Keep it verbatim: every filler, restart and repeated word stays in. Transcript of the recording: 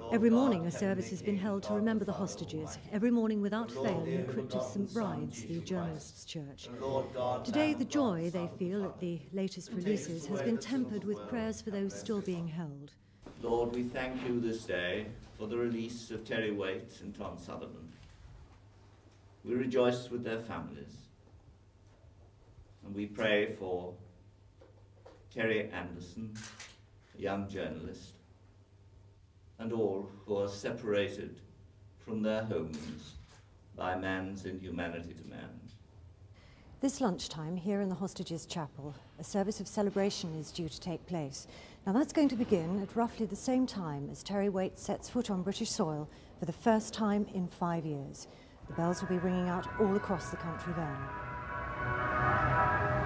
Every morning a service has been held to remember the hostages, every morning without fail in the crypt of Saint Bride's, the journalists' church. Today the joy they feel at the latest releases has been tempered with prayers for those still being held. Lord, we thank you this day for the release of Terry Waite and Tom Sutherland. We rejoice with their families, and we pray for Terry Anderson, a young journalist, and all who are separated from their homes by man's inhumanity to man. This lunchtime, here in the Hostages Chapel, a service of celebration is due to take place. Now that's going to begin at roughly the same time as Terry Waite sets foot on British soil for the first time in five years. The bells will be ringing out all across the country then.